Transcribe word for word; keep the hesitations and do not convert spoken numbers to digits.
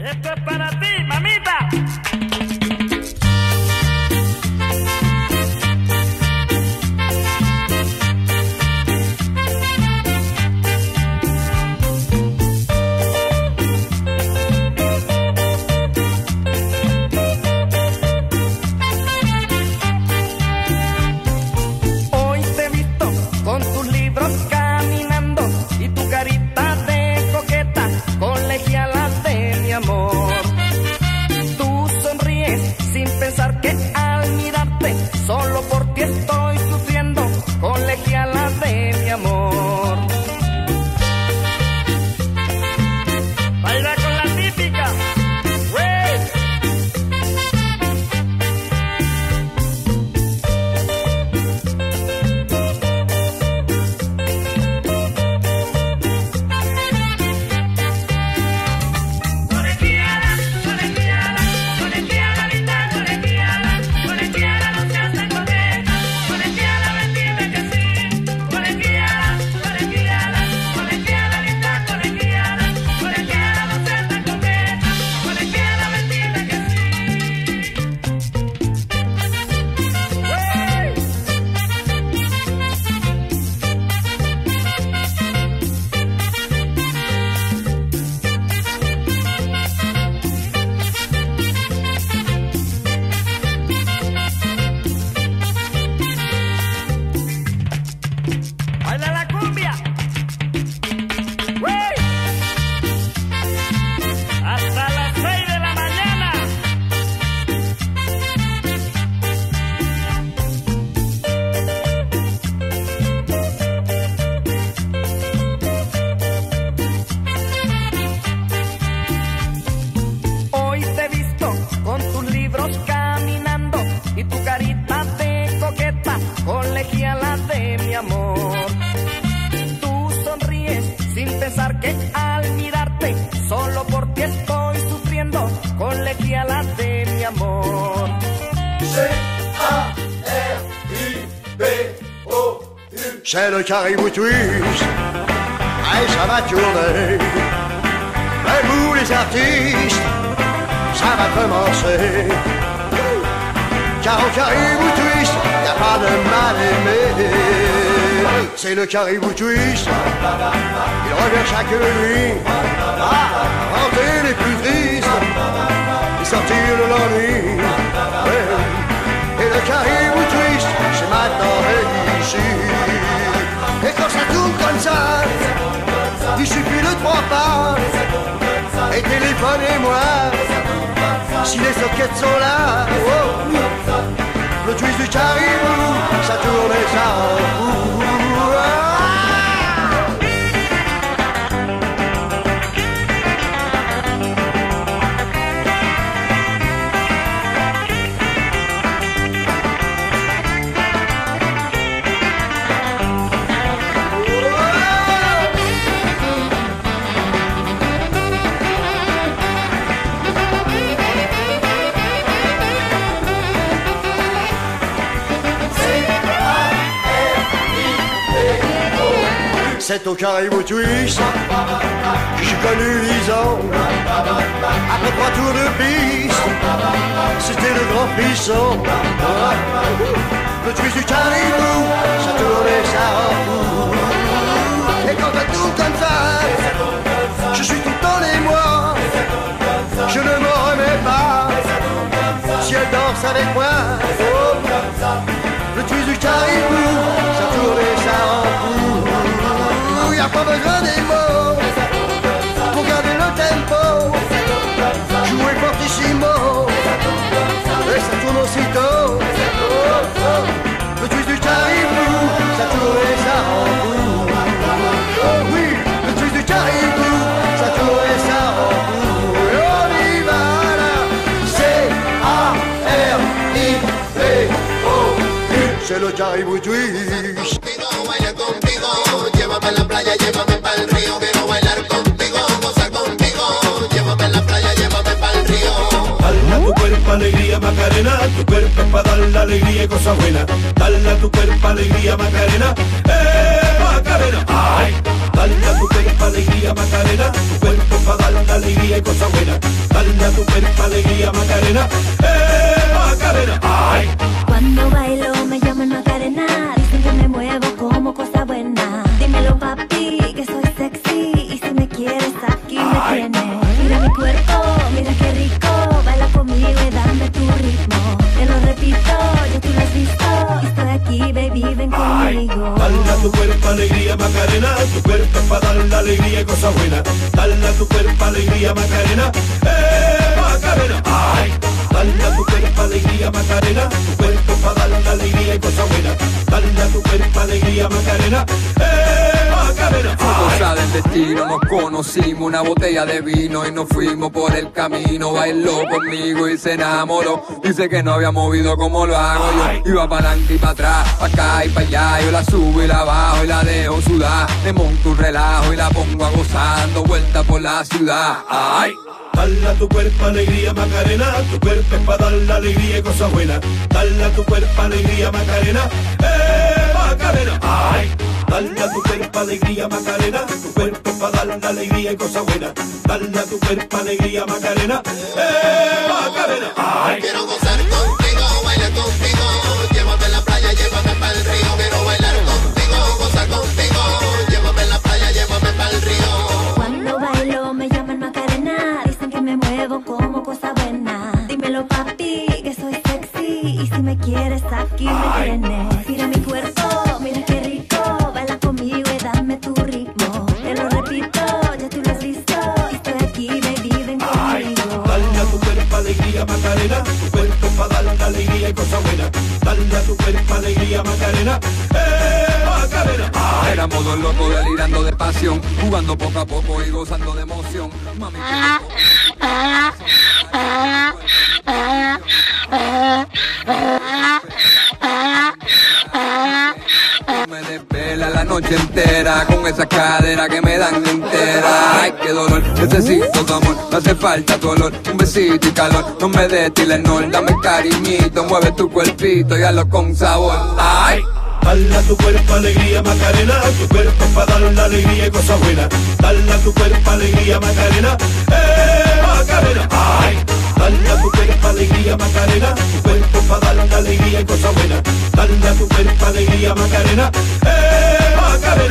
Esto es para ti, mamita. Hoy te he visto con tus libros caminando y tu carita de coqueta, colegiala de mi amor. Tú sonríes sin pensar que al mirarte solo por ti estoy sufriendo, colegiala de mi amor. Baila con la típica. ¡Wey! Colegiala, colegiala, colegiala linda, colegiala, colegiala no seas tan coqueta, colegiala ven dime que sí, colegiala, colegiala, colegiala linda, colegiala, colegiala no seas tan coqueta, colegiala ven dime que sí. Baila la cumbia. ¡Wey! Hasta las seis de la mañana. Hoy te he visto con tus libros caminando y tu carita de coqueta, colegiala de mi amor. Tú sonríes sin pensar que al mirarte solo por ti estoy sufriendo, colegiala de mi amor. C'est le Caribou Twist. Hey, ça va tourner. Ben, vous les artistes, ça va commencer. Car au Caribou Twist, y a pas de mal aimé. C'est le Caribou Twist. Il revient chaque nuit. Ah, hanter les plus tristes et sortir de l'ennui. Ouais. Et le Caribou Twist, c'est maintenant et ici. Et quand ça tourne comme ça, il suffit de trois pas. Et téléphonez-moi si les sockets sont là. Oh. Le twist du Caribou, ça tourne et ça en fout. Ah. C'est au Caribou Twist que j'ai connu Lison. Après trois tours de piste, c'était le grand frisson. Le twist du Caribou, ça tourne et ça en fout. Et quand ça tourne comme ça, je suis tout le temps émoi. Je ne m'en remets pas si elle danse avec moi. Le twist du Caribou, ça tourne et ça en fout. Y'a pas besoin des mots pour garder le tempo. Jouer fortissimo et ça tourne aussitôt. Oh, oh. Le twist du Caribou, ça tourne et ça en fout. Oh oui, le twist du Caribou, ça tourne et ça en fout. Et on y va là. C A R I B O U. C'est le Caribou Twist. Llévame a la playa, llévame pa'l río. Quiero bailar contigo, gozar contigo. Llévame a la playa, llévame pa'l río. Dale a tu cuerpo alegría Macarena, tu cuerpo es pa' darle alegría y cosas buenas. Dale a tu cuerpo alegría Macarena, eh Macarena. Ay, dale a tu cuerpo alegría Macarena, tu cuerpo es pa' darle alegría y cosas buenas. dale a tu cuerpo alegría Macarena, eh Macarena, ay. Cuando bailo me llaman Macarena, dicen que me muevo como cosa buena. Dímelo papi, que soy sexy y si me quieres aquí me tienes. Mira mi cuerpo, mira qué rico, baila conmigo y dame tu ritmo. Te lo repito, ya tú lo has visto, estoy aquí baby, ven conmigo. Dale a tu cuerpo alegría Macarena, tu cuerpo es para darle alegría y cosas buenas. Dale a tu cuerpo alegría Macarena, eh Macarena, ay. Dale a tu cuerpo alegría Macarena, tu cuerpo es para darle alegría y cosas buenas. Dale a tu cuerpo alegría Macarena, eh Macarena, ay. Cosa del destino, nos conocimos, una botella de vino y nos fuimos por el camino. Bailó conmigo y se enamoró. Dice que no había movido como lo hago yo. Iba para adelante y para atrás, para acá y para allá. Yo la subo y la bajo y la dejo sudar. Me monto un relajo y la pongo a gozar, dando vueltas por la ciudad. Ay. Dale a tu cuerpo alegría Macarena, tu cuerpo es para darle alegría y cosas buenas. Dale a tu cuerpo alegría Macarena, eh Macarena, ay. Dale a tu cuerpo alegría Macarena, tu cuerpo es para darle alegría y cosas buenas. Dale a tu cuerpo alegría Macarena, eh Macarena, ay. Quiero gozar contigo, bailar contigo, llévame a la playa, llévame para el río. Quiero bailar contigo, gozar contigo, llévame a la playa, llévame para el río. Cuando bailo me llaman Macarena, dicen que me muevo como cosa buena. Dímelo papi, que soy sexy y si me quieres aquí me tienes. Mira mi cuerpo, mira qué rico, baila conmigo y dame tu ritmo. Te lo repito, ya tú lo has visto, estoy aquí baby, ven conmigo. Dale a tu cuerpo alegría Macarena, tu cuerpo es para darle alegría y cosas buenas. Dale a tu cuerpo alegría Macarena, eh Macarena, ay. Éramos dos locos delirando de pasión, jugando poco a poco y gozando de emoción. Mami, me desvela la noche entera con esa cadera que me dan entera. Ay, qué dolor, necesito tu amor, me hace falta tu olor, un besito y calor, no me des Tylenol, dame cariñito, mueve tu cuerpito y hazlo con sabor. Ay. Dale a tu cuerpo alegría Macarena, tu cuerpo es para darle alegría y cosas buenas. Dale a tu cuerpo alegría Macarena, eh Macarena, ay. Dale a tu cuerpo alegría Macarena, tu cuerpo es para darle alegría y cosas buenas. Dale a tu cuerpo alegría Macarena, eh Macarena.